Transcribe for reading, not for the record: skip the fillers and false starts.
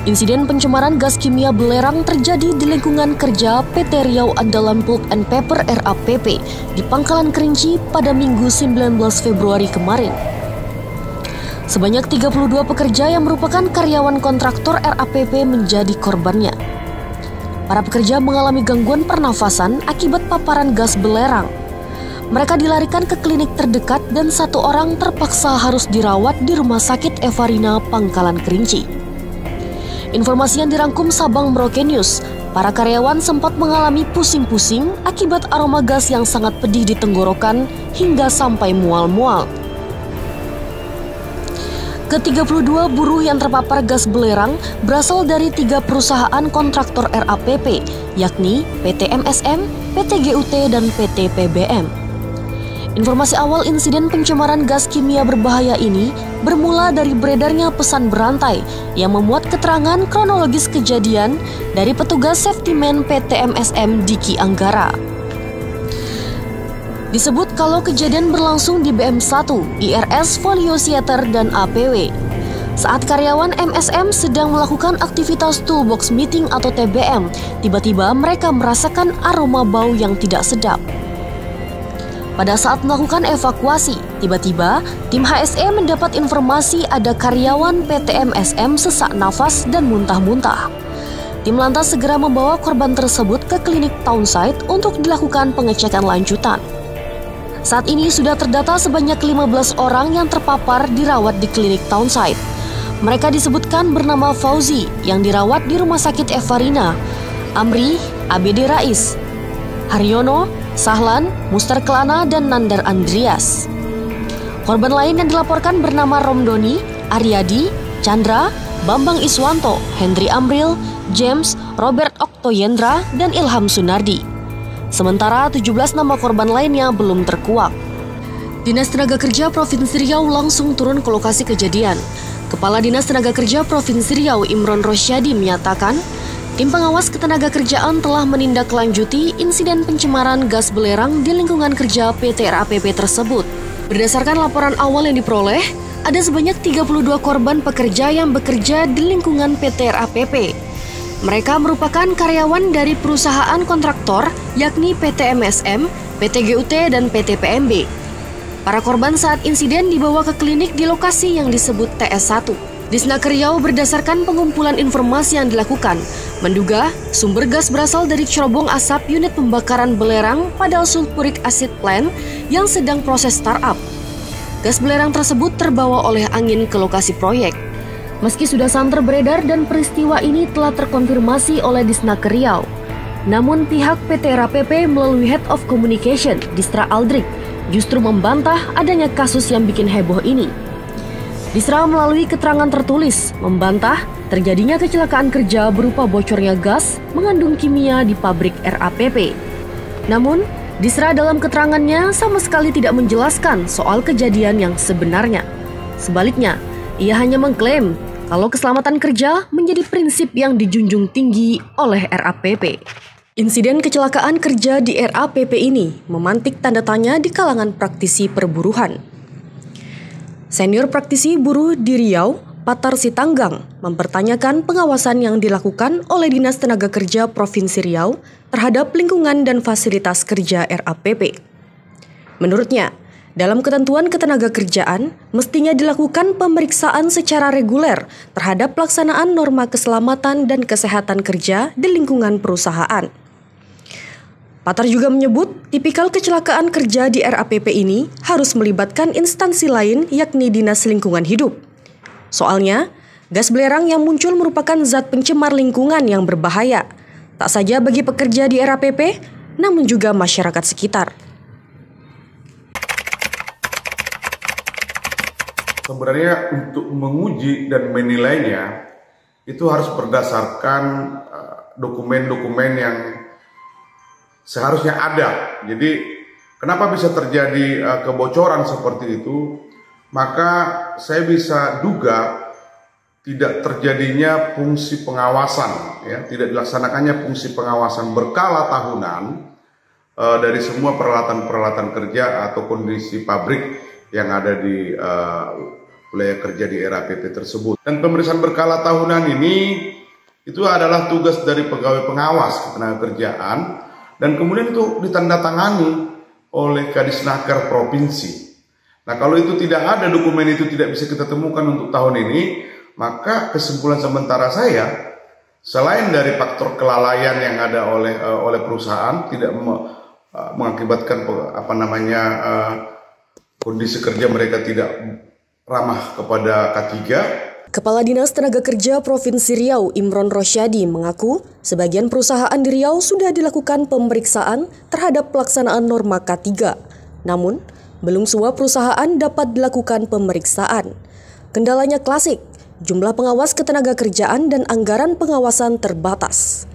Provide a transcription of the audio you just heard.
Insiden pencemaran gas kimia belerang terjadi di lingkungan kerja PT Riau Andalan Pulp and Paper RAPP di Pangkalan Kerinci pada Minggu 19 Februari kemarin. Sebanyak 32 pekerja yang merupakan karyawan kontraktor RAPP menjadi korbannya. Para pekerja mengalami gangguan pernafasan akibat paparan gas belerang. Mereka dilarikan ke klinik terdekat dan satu orang terpaksa harus dirawat di Rumah Sakit Evarina Pangkalan Kerinci. Informasi yang dirangkum Sabang Merauke News, para karyawan sempat mengalami pusing-pusing akibat aroma gas yang sangat pedih di tenggorokan hingga sampai mual-mual. Ke-32 buruh yang terpapar gas belerang berasal dari 3 perusahaan kontraktor RAPP, yakni PT MSM, PT GUT, dan PT PBM. Informasi awal insiden pencemaran gas kimia berbahaya ini bermula dari beredarnya pesan berantai yang memuat keterangan kronologis kejadian dari petugas safety-man PT MSM Diki Anggara. Disebut kalau kejadian berlangsung di BM1, IRS, Folio Theater, dan APW. Saat karyawan MSM sedang melakukan aktivitas toolbox meeting atau TBM, tiba-tiba mereka merasakan aroma bau yang tidak sedap. Pada saat melakukan evakuasi, tiba-tiba tim HSE mendapat informasi ada karyawan PT MSM sesak nafas dan muntah-muntah. Tim lantas segera membawa korban tersebut ke klinik Townside untuk dilakukan pengecekan lanjutan. Saat ini sudah terdata sebanyak 15 orang yang terpapar dirawat di klinik Townside. Mereka disebutkan bernama Fauzi yang dirawat di Rumah Sakit Evarina, Amri, ABD Rais, Haryono, Sahlan, Muster Kelana, dan Nandar Andreas. Korban lain yang dilaporkan bernama Romdoni, Aryadi, Chandra, Bambang Iswanto, Hendri Amril, James, Robert Oktoyendra, dan Ilham Sunardi. Sementara 17 nama korban lainnya belum terkuak. Dinas Tenaga Kerja Provinsi Riau langsung turun ke lokasi kejadian. Kepala Dinas Tenaga Kerja Provinsi Riau Imron Rosyadi menyatakan, tim pengawas ketenagakerjaan telah menindaklanjuti insiden pencemaran gas belerang di lingkungan kerja PT RAPP tersebut. Berdasarkan laporan awal yang diperoleh, ada sebanyak 32 korban pekerja yang bekerja di lingkungan PT RAPP. Mereka merupakan karyawan dari perusahaan kontraktor, yakni PT MSM, PT GUT, dan PT PMB. Para korban saat insiden dibawa ke klinik di lokasi yang disebut TS1. Disnaker Riau berdasarkan pengumpulan informasi yang dilakukan, menduga sumber gas berasal dari cerobong asap unit pembakaran belerang pada sulfuric acid plant yang sedang proses startup. Gas belerang tersebut terbawa oleh angin ke lokasi proyek. Meski sudah santer beredar dan peristiwa ini telah terkonfirmasi oleh Disnaker Riau, namun pihak PT RAPP melalui Head of Communication, Distra Aldrik, justru membantah adanya kasus yang bikin heboh ini. Disra melalui keterangan tertulis membantah terjadinya kecelakaan kerja berupa bocornya gas mengandung kimia di pabrik RAPP. Namun, Disra dalam keterangannya sama sekali tidak menjelaskan soal kejadian yang sebenarnya. Sebaliknya, ia hanya mengklaim kalau keselamatan kerja menjadi prinsip yang dijunjung tinggi oleh RAPP. Insiden kecelakaan kerja di RAPP ini memantik tanda tanya di kalangan praktisi perburuhan. Senior praktisi buruh di Riau, Patar Sitanggang, mempertanyakan pengawasan yang dilakukan oleh Dinas Tenaga Kerja Provinsi Riau terhadap lingkungan dan fasilitas kerja RAPP. Menurutnya, dalam ketentuan ketenagakerjaan, mestinya dilakukan pemeriksaan secara reguler terhadap pelaksanaan norma keselamatan dan kesehatan kerja di lingkungan perusahaan. Patar juga menyebut tipikal kecelakaan kerja di RAPP ini harus melibatkan instansi lain yakni Dinas Lingkungan Hidup. Soalnya, gas belerang yang muncul merupakan zat pencemar lingkungan yang berbahaya, tak saja bagi pekerja di RAPP, namun juga masyarakat sekitar. Sebenarnya untuk menguji dan menilainya, itu harus berdasarkan dokumen-dokumen yang seharusnya ada. Jadi kenapa bisa terjadi kebocoran seperti itu? Maka saya bisa duga tidak terjadinya fungsi pengawasan, ya, tidak dilaksanakannya fungsi pengawasan berkala tahunan dari semua peralatan-peralatan kerja atau kondisi pabrik yang ada di wilayah kerja di RAPP tersebut. Dan pemeriksaan berkala tahunan ini itu adalah tugas dari pegawai pengawas ketenagakerjaan dan kemudian itu ditandatangani oleh Kadisnaker provinsi. Nah, kalau itu tidak ada, dokumen itu tidak bisa kita temukan untuk tahun ini, maka kesimpulan sementara saya, selain dari faktor kelalaian yang ada oleh perusahaan tidak mengakibatkan kondisi kerja mereka tidak ramah kepada K3. Kepala Dinas Tenaga Kerja Provinsi Riau Imron Rosyadi mengaku sebagian perusahaan di Riau sudah dilakukan pemeriksaan terhadap pelaksanaan norma K3. Namun, belum semua perusahaan dapat dilakukan pemeriksaan. Kendalanya klasik, jumlah pengawas ketenagakerjaan dan anggaran pengawasan terbatas.